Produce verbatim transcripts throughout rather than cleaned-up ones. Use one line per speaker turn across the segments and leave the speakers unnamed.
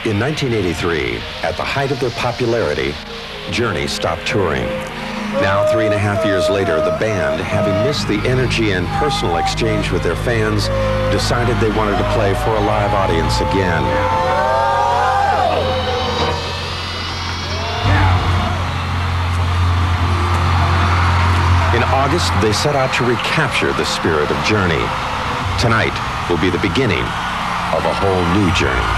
In nineteen eighty-three, at the height of their popularity, Journey stopped touring. Now, three and a half years later, the band, having missed the energy and personal exchange with their fans, decided they wanted to play for a live audience again. In August, they set out to recapture the spirit of Journey. Tonight will be the beginning of a whole new journey.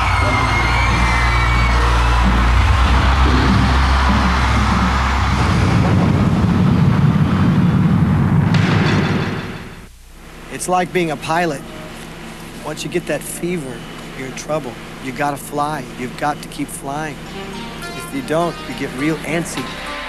It's like being a pilot. Once you get that fever, you're in trouble. You gotta fly. You've got to keep flying. If you don't, you get real antsy.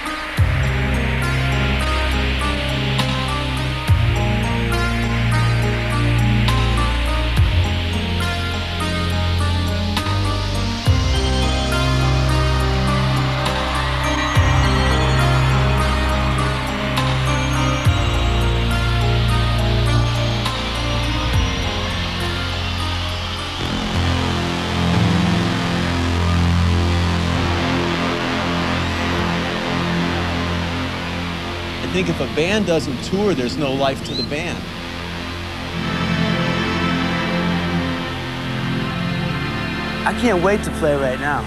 I think if a band doesn't tour, there's no life to the band.
I can't wait to play right now.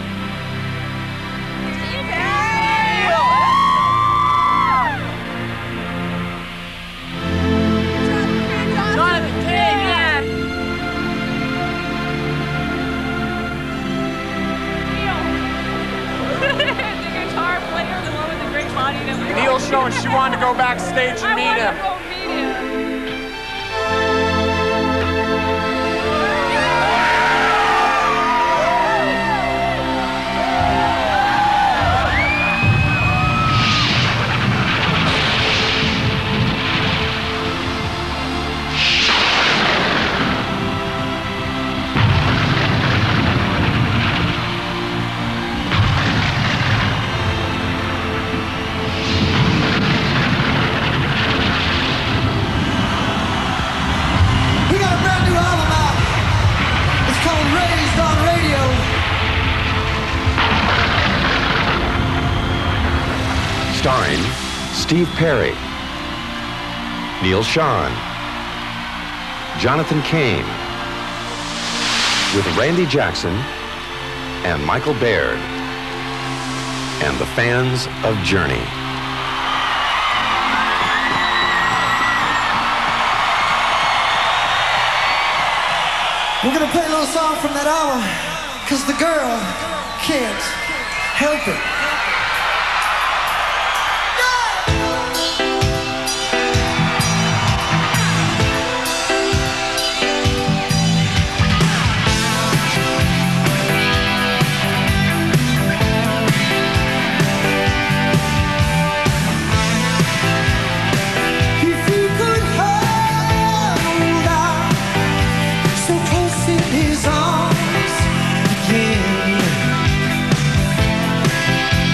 Neil's showing she wanted to go backstage and meet him.
Go meet him.
Starring Steve Perry, Neil Schon, Jonathan Cain, with Randy Jackson and Michael Baird, and the fans of Journey.
We're gonna play a little song from that album, cause the girl can't help it. His arms again.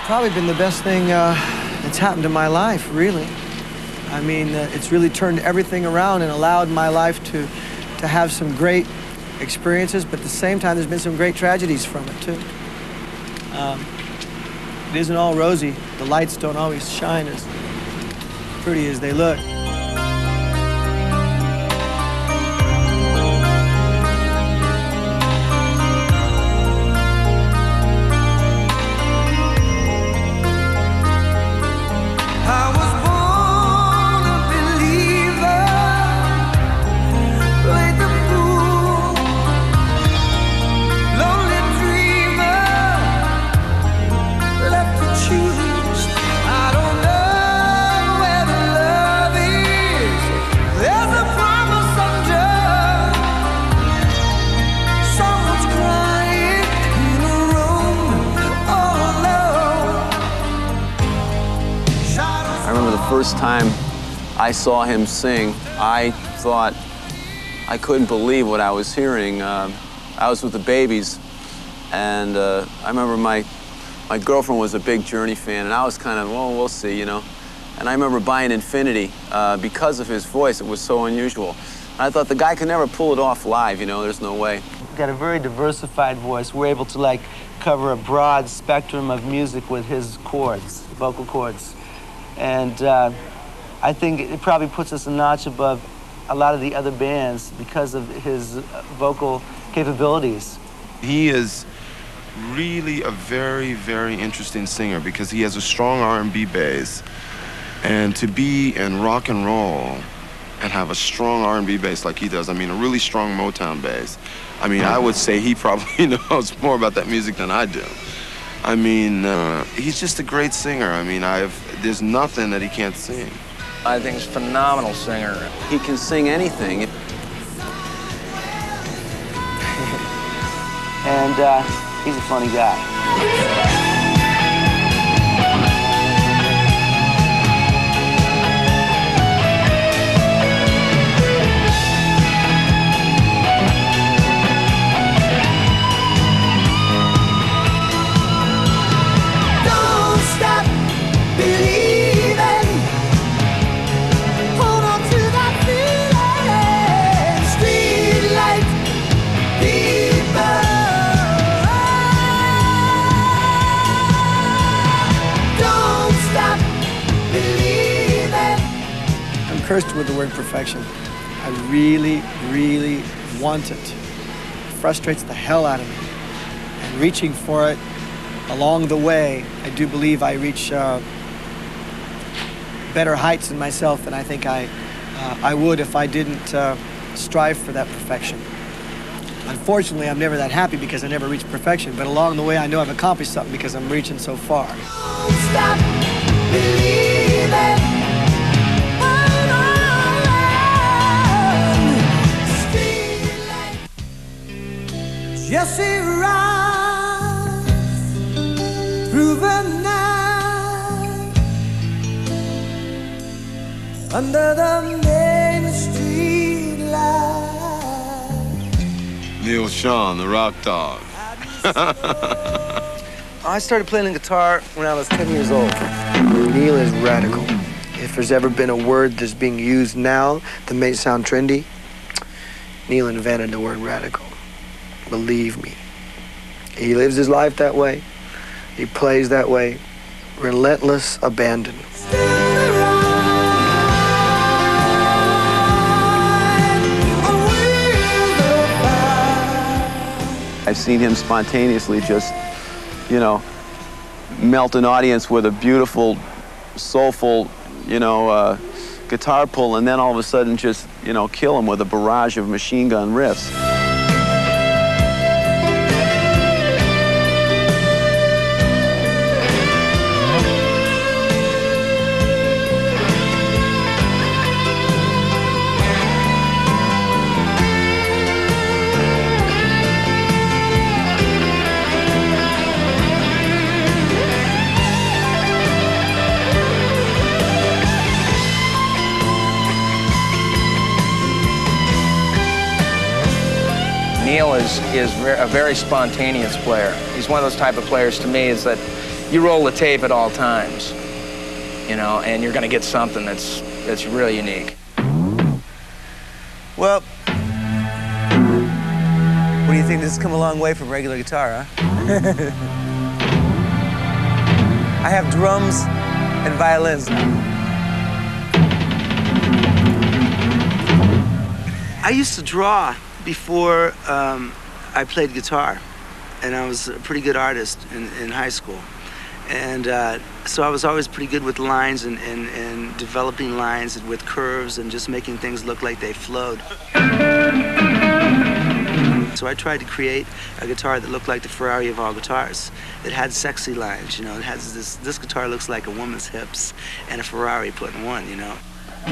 probably been the best thing uh, that's happened in my life, really. I mean, uh, it's really turned everything around and allowed my life to, to have some great experiences, but at the same time, there's been some great tragedies from it, too. Um, it isn't all rosy. The lights don't always shine as pretty as they look.
First time I saw him sing, I thought I couldn't believe what I was hearing. Uh, I was with the Babies, and uh, I remember my my girlfriend was a big Journey fan, and I was kind of, well, we'll see, you know. And I remember buying Infinity uh, because of his voice. It was so unusual. And I thought the guy could never pull it off live, you know. There's no way.
He's got a very diversified voice. We're able to like cover a broad spectrum of music with his chords, vocal chords. And uh, I think it probably puts us a notch above a lot of the other bands because of his vocal capabilities.
He is really a very, very interesting singer because he has a strong R and B bass. And to be in rock and roll and have a strong R and B bass like he does, I mean, a really strong Motown bass, I mean, I would say he probably knows more about that music than I do. I mean, uh, he's just a great singer. I mean, I've, there's nothing that he can't sing.
I think he's a phenomenal singer.
He can sing anything.
And uh, he's a funny guy.
Cursed with the word perfection. I really, really want it. It frustrates the hell out of me. And reaching for it along the way, I do believe I reach uh, better heights in myself than I think I, uh, I would if I didn't uh, strive for that perfection. Unfortunately, I'm never that happy because I never reach perfection, but along the way, I know I've accomplished something because I'm reaching so far.
Don't stop believing. Jesse rides through the night under the main street light.
Neil Sean, the rock dog.
I started playing the guitar when I was ten years old. Neil is radical. If there's ever been a word that's being used now that may sound trendy, Neil invented the word radical. Believe me. He lives his life that way. He plays that way. Relentless abandon.
I've seen him spontaneously just, you know, melt an audience with a beautiful, soulful, you know, uh, guitar pull, and then all of a sudden just, you know, kill him with a barrage of machine gun riffs.
Neil is, is a very spontaneous player. He's one of those type of players to me is that you roll the tape at all times, you know, and you're going to get something that's, that's really unique.
Well, what do you think? This has come a long way from regular guitar, huh? I have drums and violins now. I used to draw before um, I played guitar, and I was a pretty good artist in, in high school. And uh, so I was always pretty good with lines and, and, and developing lines with curves and just making things look like they flowed. So I tried to create a guitar that looked like the Ferrari of all guitars. It had sexy lines, you know. It has this, this guitar looks like a woman's hips and a Ferrari put in one, you know.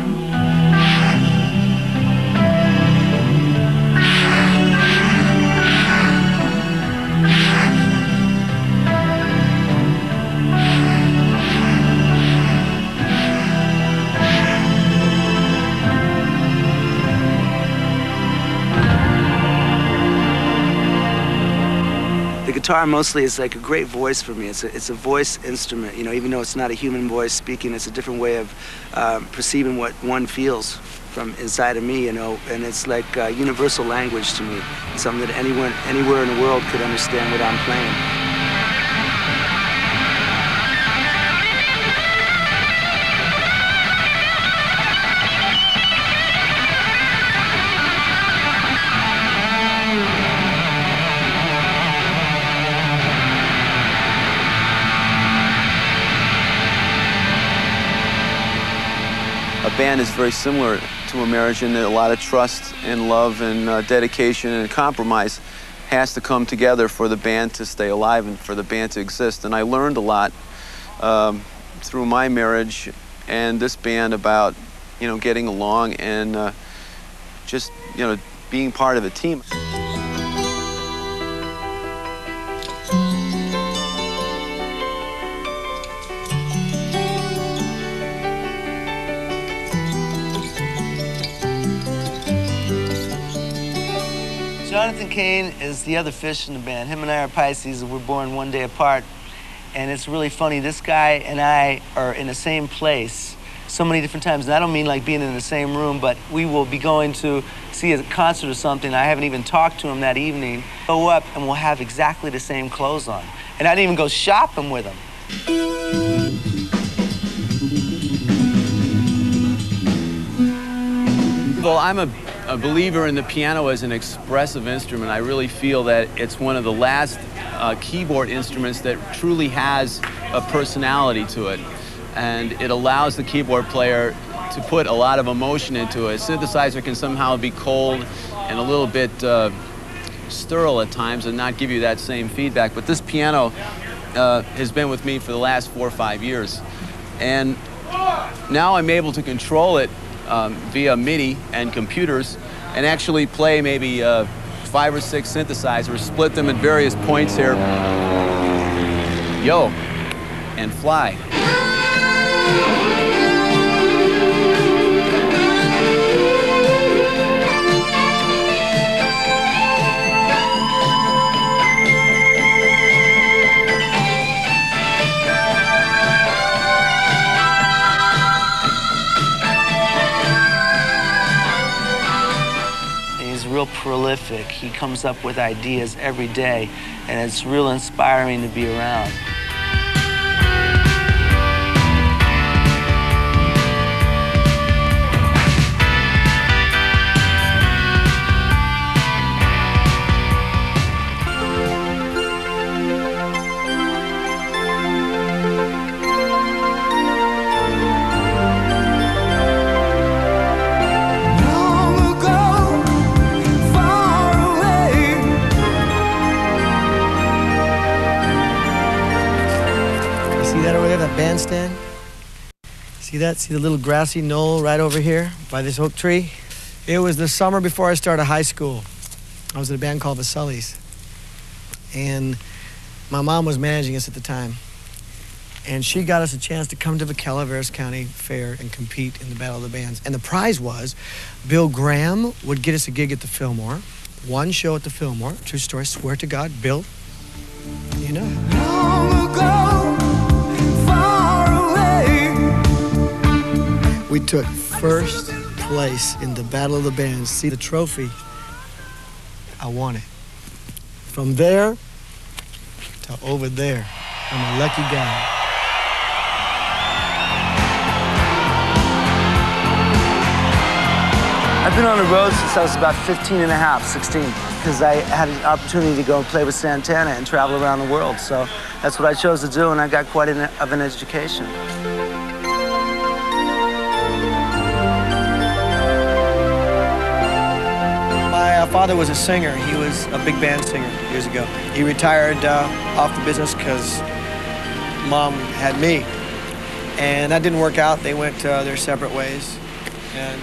The guitar mostly is like a great voice for me. It's a, it's a voice instrument, you know, even though it's not a human voice speaking, it's a different way of um, perceiving what one feels from inside of me, you know, and it's like uh, universal language to me. It's something that anyone, anywhere in the world could understand what I'm playing.
A band is very similar to a marriage in that a lot of trust and love and uh, dedication and compromise has to come together for the band to stay alive and for the band to exist. And I learned a lot um, through my marriage and this band about, you know, getting along and uh, just, you know, being part of a team.
Jonathan Cain is the other fish in the band. Him and I are Pisces, and we're born one day apart. And it's really funny, this guy and I are in the same place so many different times. And I don't mean like being in the same room, but we will be going to see a concert or something. I haven't even talked to him that evening. Go up and we'll have exactly the same clothes on. And I didn't even go shopping with him.
Well, I'm a a believer in the piano as an expressive instrument. I really feel that it's one of the last uh, keyboard instruments that truly has a personality to it. And it allows the keyboard player to put a lot of emotion into it. A synthesizer can somehow be cold and a little bit uh, sterile at times and not give you that same feedback. But this piano uh, has been with me for the last four or five years. And now I'm able to control it Um, via MIDI and computers, and actually play maybe uh, five or six synthesizers, split them at various points here, yo, and fly.
Real prolific. He comes up with ideas every day, and it's real inspiring to be around.
Bandstand. See that? See the little grassy knoll right over here by this oak tree? It was the summer before I started high school. I was in a band called the Sullys. And my mom was managing us at the time. And she got us a chance to come to the Calaveras County Fair and compete in the Battle of the Bands. And the prize was Bill Graham would get us a gig at the Fillmore, one show at the Fillmore, true story, swear to God, Bill, you know. Long ago. We took first place in the Battle of the Bands. See the trophy? I won it. From there to over there. I'm a lucky guy.
I've been on the road since I was about fifteen and a half, sixteen, because I had an opportunity to go and play with Santana and travel around the world. So that's what I chose to do, and I got quite an, of an education.
My uh, father was a singer. He was a big band singer years ago. He retired uh, off the business because Mom had me. And that didn't work out. They went uh, their separate ways. And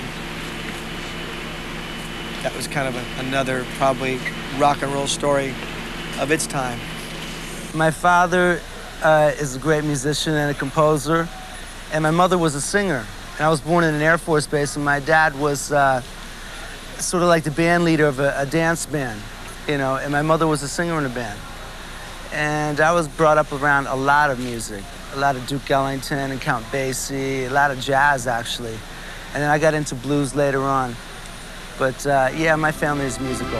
that was kind of a, another probably rock and roll story of its time.
My father uh, is a great musician and a composer, and my mother was a singer. And I was born in an Air Force base, and my dad was uh, sort of like the band leader of a, a dance band, you know, and my mother was a singer in a band. And I was brought up around a lot of music, a lot of Duke Ellington and Count Basie, a lot of jazz, actually. And then I got into blues later on. But uh, yeah, my family is musical.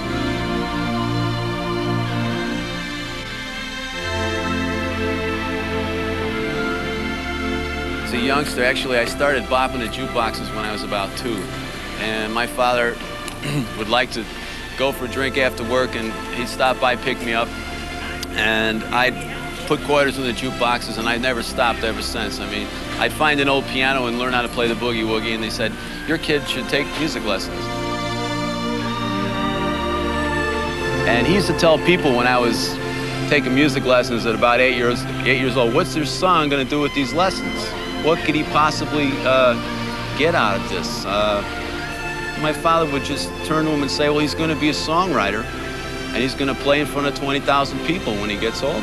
As a youngster, actually, I started bopping the jukeboxes when I was about two. And my father would like to go for a drink after work, and he'd stop by, pick me up, and I'd put quarters in the jukeboxes, and I never stopped ever since. I mean, I'd find an old piano and learn how to play the boogie woogie, and they said, your kid should take music lessons. And he used to tell people when I was taking music lessons at about eight years, eight years old, what's their son gonna do with these lessons? What could he possibly uh, get out of this? Uh, my father would just turn to him and say, well, he's gonna be a songwriter, and he's gonna play in front of twenty thousand people when he gets older.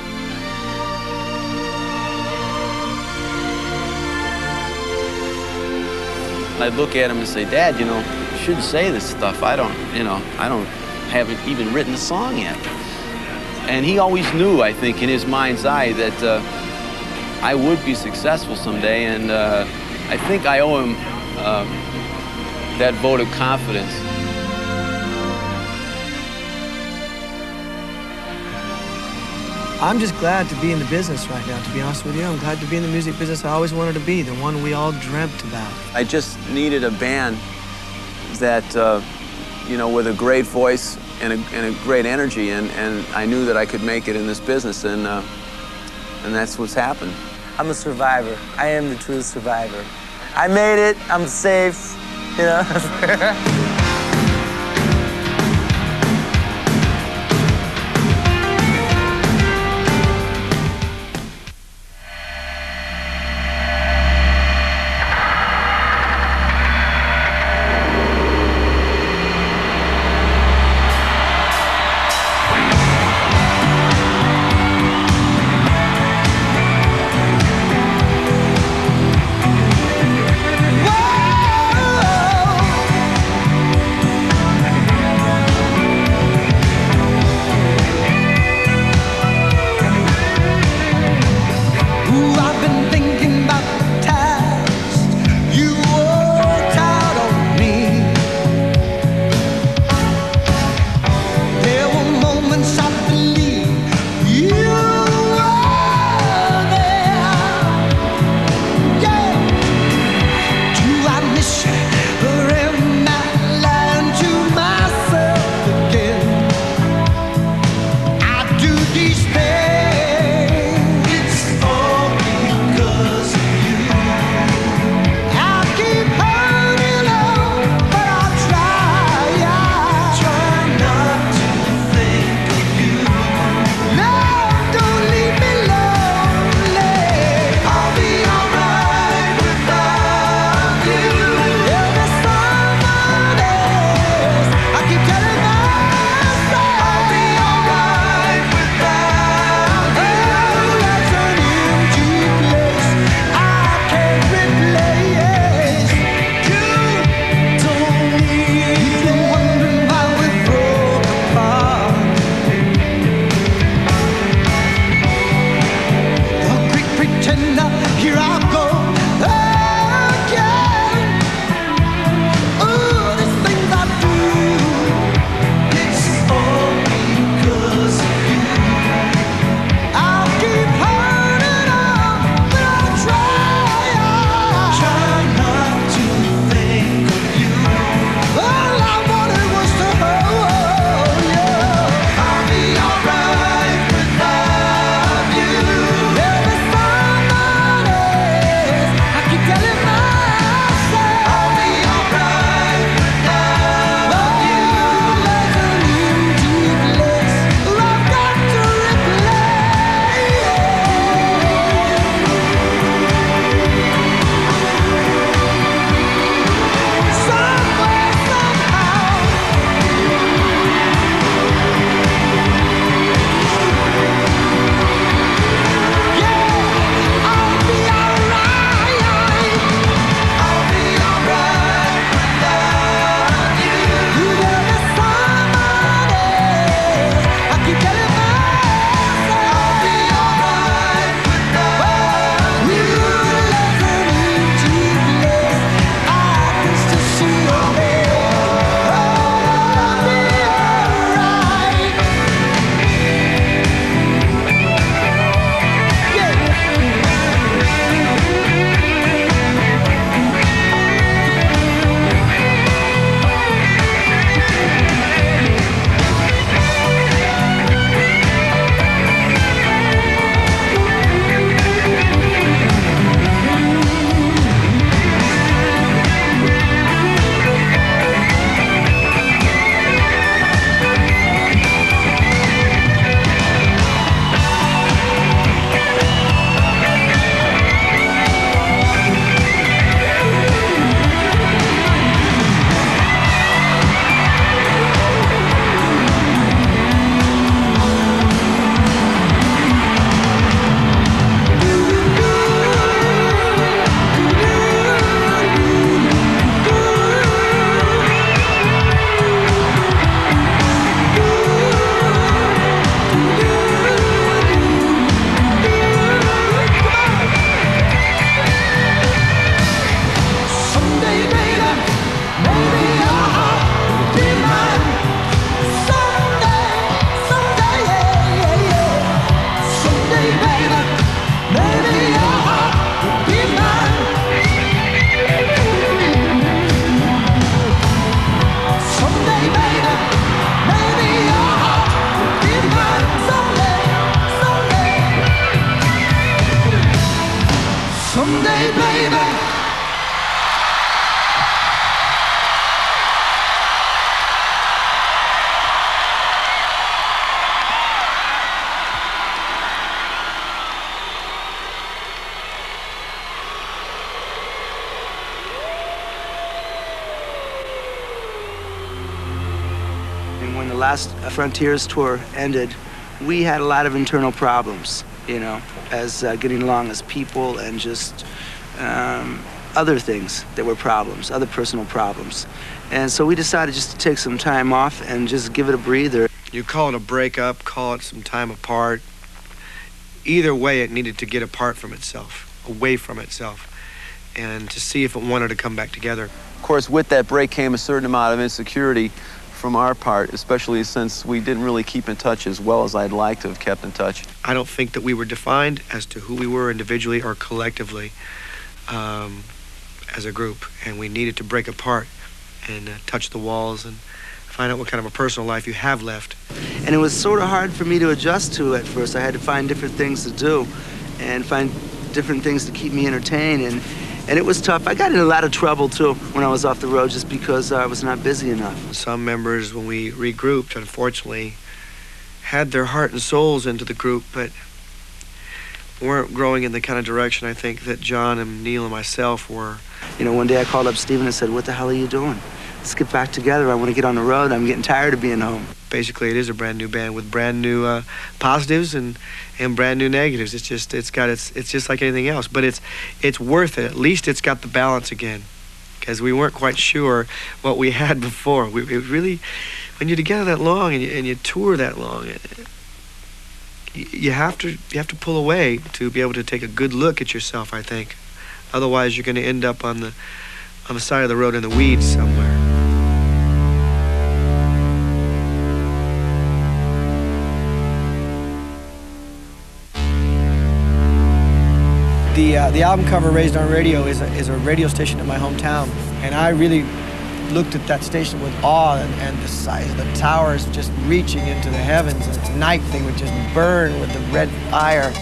I'd look at him and say, Dad, you know, you shouldn't say this stuff. I don't, you know, I don't, haven't even written a song yet. And he always knew, I think, in his mind's eye that uh, I would be successful someday, and uh, I think I owe him uh, that vote of confidence.
I'm just glad to be in the business right now, to be honest with you. I'm glad to be in the music business I always wanted to be, the one we all dreamt about.
I just needed a band that, uh, you know, with a great voice and a, and a great energy, and, and I knew that I could make it in this business, and, uh, and that's what's happened.
I'm a survivor. I am the true survivor. I made it, I'm safe, you know? last Frontiers tour ended, we had a lot of internal problems, you know, as uh, getting along as people and just um, other things that were problems, other personal problems. And so we decided just to take some time off and just give it a breather.
You call it a breakup, call it some time apart. Either way, it needed to get apart from itself, away from itself, and to see if it wanted to come back together.
Of course, with that break came a certain amount of insecurity from our part, especially since we didn't really keep in touch as well as I'd like to have kept in touch.
I don't think that we were defined as to who we were individually or collectively um, as a group, and we needed to break apart and uh, touch the walls and find out what kind of a personal life you have left.
And it was sort of hard for me to adjust to at first. I had to find different things to do and find different things to keep me entertained, and, and it was tough. I got in a lot of trouble, too, when I was off the road just because I was not busy enough.
Some members, when we regrouped, unfortunately, had their heart and souls into the group, but weren't growing in the kind of direction I think that John and Neil and myself were.
You know, one day I called up Stephen and said, "What the hell are you doing? Let's get back together. I want to get on the road. I'm getting tired of being home."
Basically, it is a brand new band with brand new uh, positives and, and brand new negatives. It's just, it's got, it's, it's just like anything else, but it's, it's worth it. At least it's got the balance again, because we weren't quite sure what we had before. We it really, when you're together that long and you, and you tour that long, it, you have to, you have to pull away to be able to take a good look at yourself, I think. Otherwise, you're going to end up on the, on the side of the road in the weeds somewhere. The, uh, the album cover, Raised on Radio, is a, is a radio station in my hometown. And I really looked at that station with awe, and, and the size of the towers just reaching into the heavens. And at night, they would just burn with the red fire.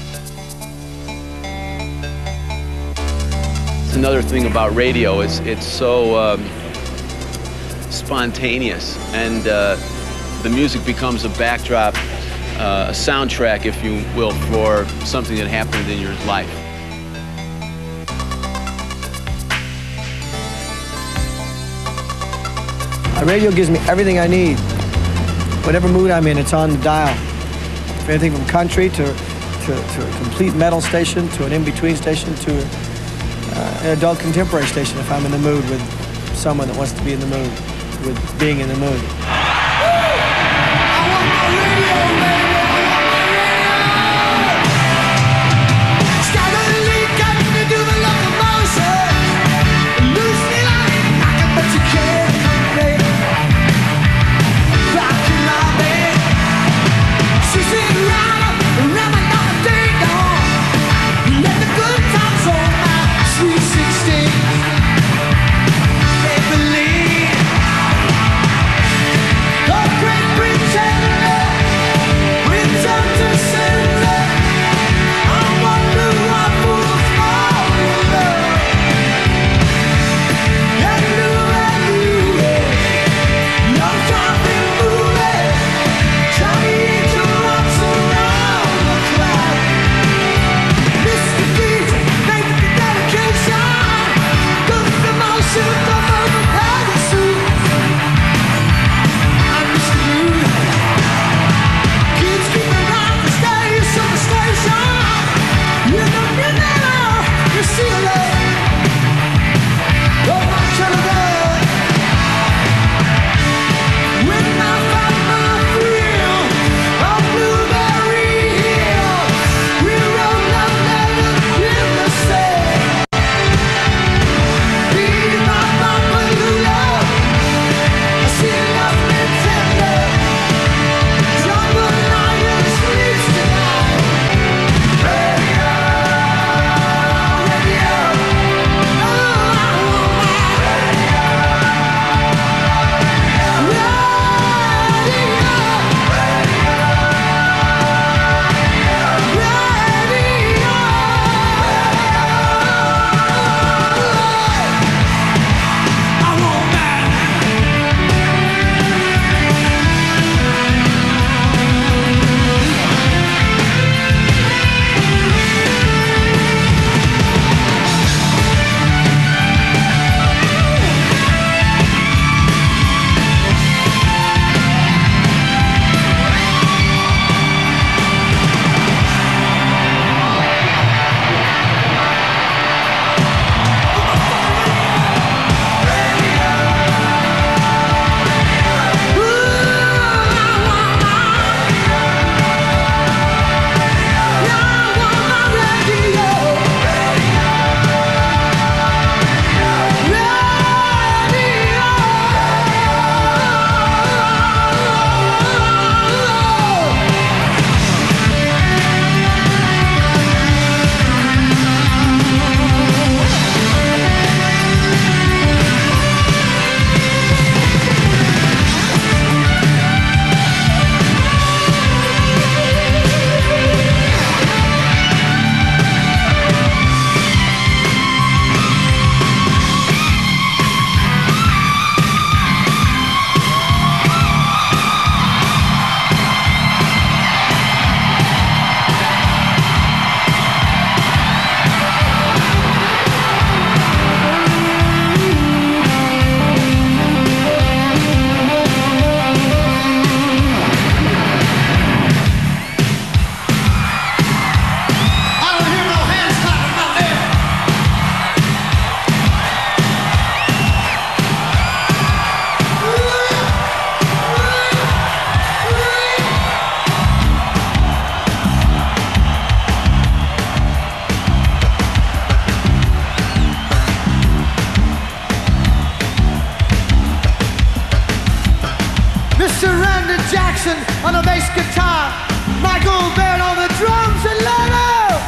Another thing about radio is it's so um, spontaneous, and uh, the music becomes a backdrop, uh, a soundtrack, if you will, for something that happened in your life.
The radio gives me everything I need. Whatever mood I'm in, it's on the dial. Anything from country to, to, to a complete metal station, to an in-between station, to a, uh, an adult contemporary station if I'm in the mood with someone that wants to be in the mood, with being in the mood.
Jackson on the bass guitar, Michael Baird on the drums, and Leno!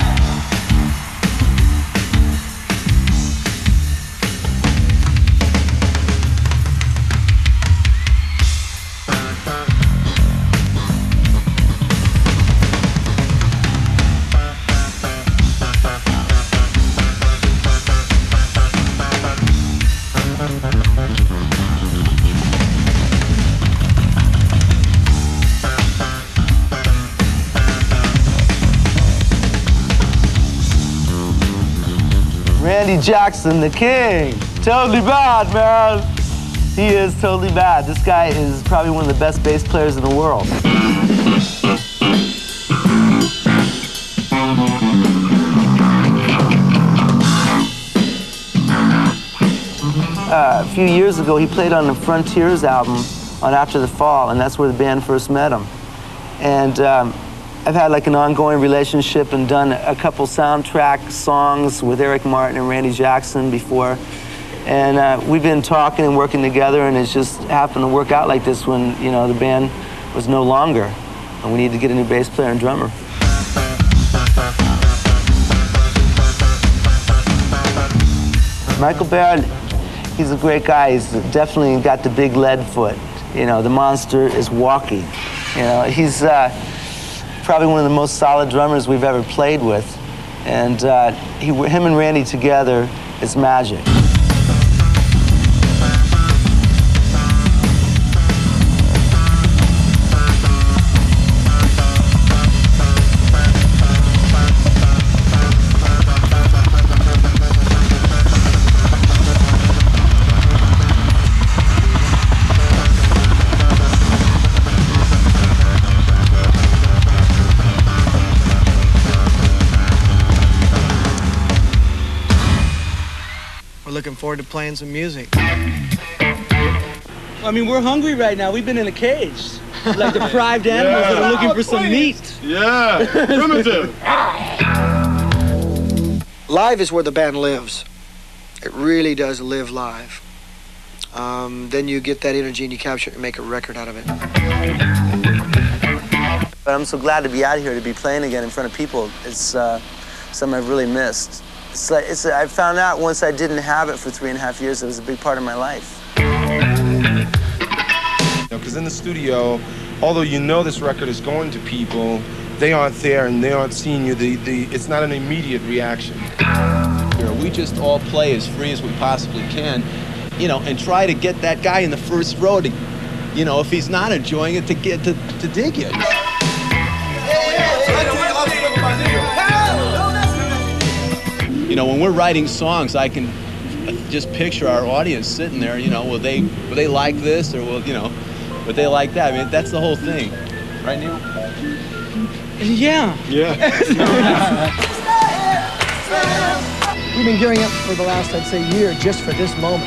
Randy Jackson, the king. Totally bad, man. He is totally bad. This guy is probably one of the best bass players in the world. Uh, a few years ago, he played on the Frontiers album on After the Fall, and that's where the band first met him. And um, I've had like an ongoing relationship and done a couple soundtrack songs with Eric Martin and Randy Jackson before. And uh, we've been talking and working together, and it's just happened to work out like this when, you know, the band was no longer, and we needed to get a new bass player and drummer. Michael Baird, he's a great guy. He's definitely got the big lead foot. You know, the monster is walking. You know, he's uh, probably one of the most solid drummers we've ever played with. And uh, he, him and Randy together is magic.
Looking forward to playing some music.
I mean, we're hungry right now. We've been in a cage. Like deprived animals
Yeah.
that are looking for some meat.
Yeah, primitive.
Live is where the band lives. It really does live live. Um, then you get that energy and you capture it and make a record out of it.
But I'm so glad to be out here, to be playing again in front of people. It's uh, something I've really missed. It's like, it's, I found out once I didn't have it for three and a half years, it was a big part of my life.
Because in the studio, although you know this record is going to people, they aren't there and they aren't seeing you. The, the, it's not an immediate reaction.
You know, we just all play as free as we possibly can, you know, and try to get that guy in the first row to, you know, if he's not enjoying it, to get to, to dig it. You know, when we're writing songs, I can just picture our audience sitting there, you know, will they, will they like this, or will, you know, would they like that? I mean, that's the whole thing. Right, Neil?
Yeah.
Yeah.
We've been gearing up for the last, I'd say, year just for this moment.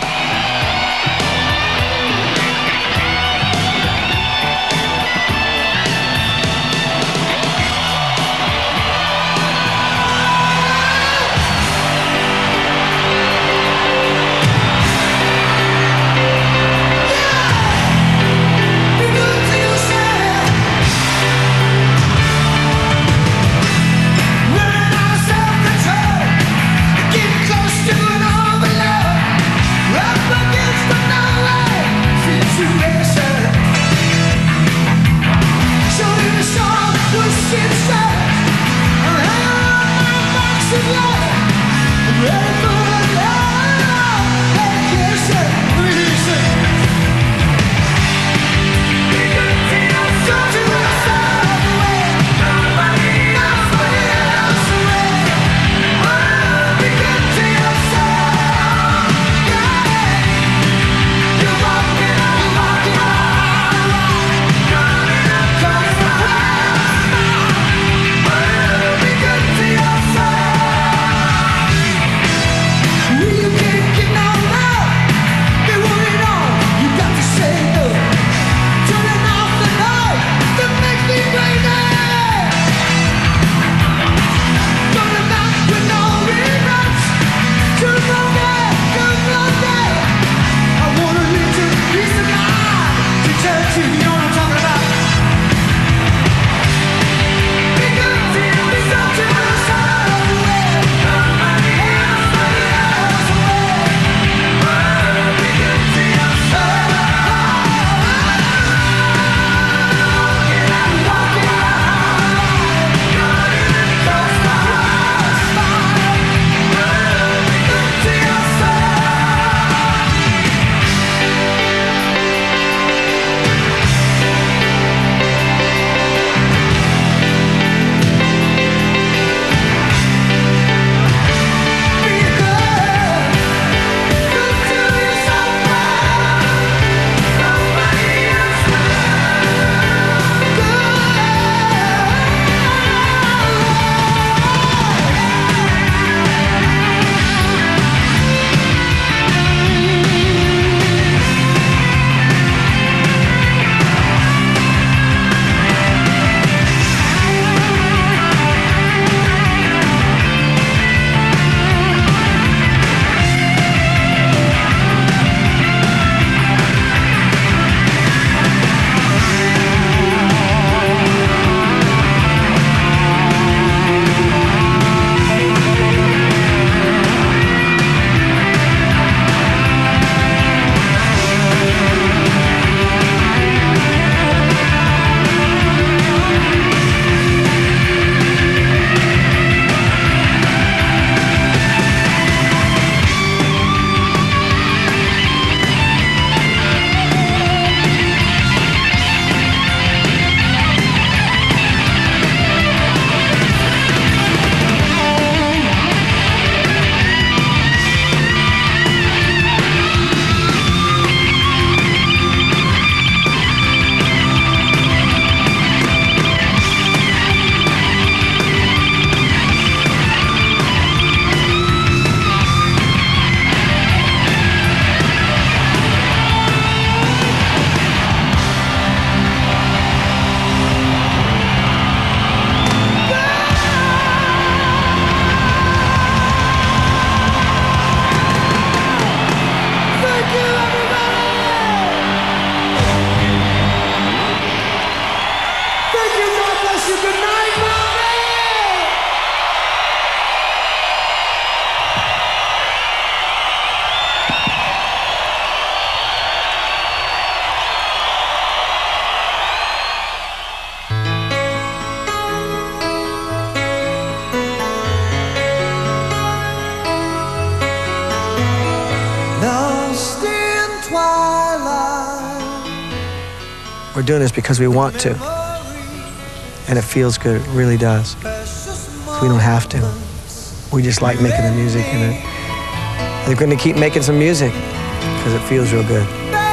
We're doing this because we want to. And it feels good, it really does. So we don't have to. We just like making the music, and it, they're gonna keep making some music because it feels real good.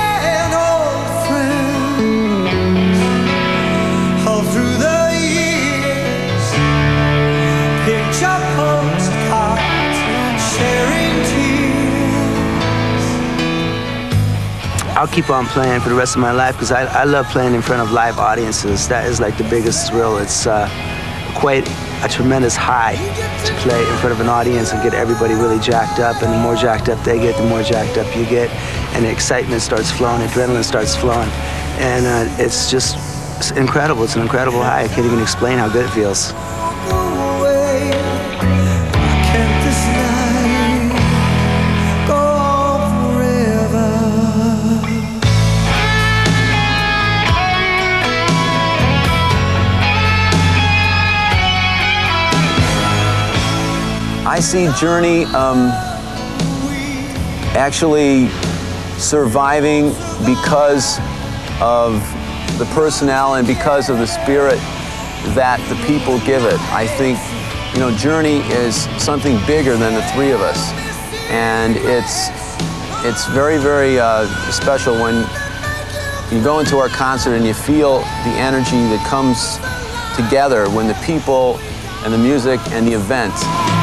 I'll keep on playing for the rest of my life because I, I love playing in front of live audiences. That is like the biggest thrill. It's uh, quite a tremendous high to play in front of an audience and get everybody really jacked up. And the more jacked up they get, the more jacked up you get. And the excitement starts flowing, adrenaline starts flowing. And uh, it's just it's incredible. It's an incredible high. I can't even explain how good it feels.
I see Journey um, actually surviving because of the personnel and because of the spirit that the people give it. I think, you know, Journey is something bigger than the three of us. And it's, it's very, very uh, special when you go into our concert and you feel the energy that comes together when the people and the music and the event.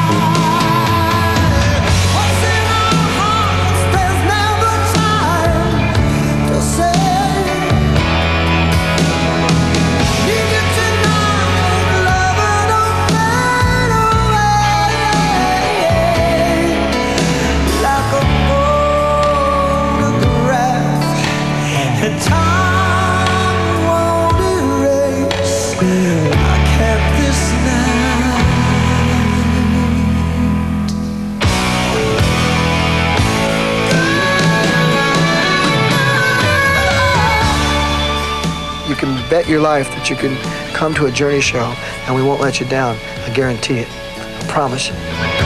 You can bet your life that you can come to a Journey show and we won't let you down. I guarantee it. I promise you.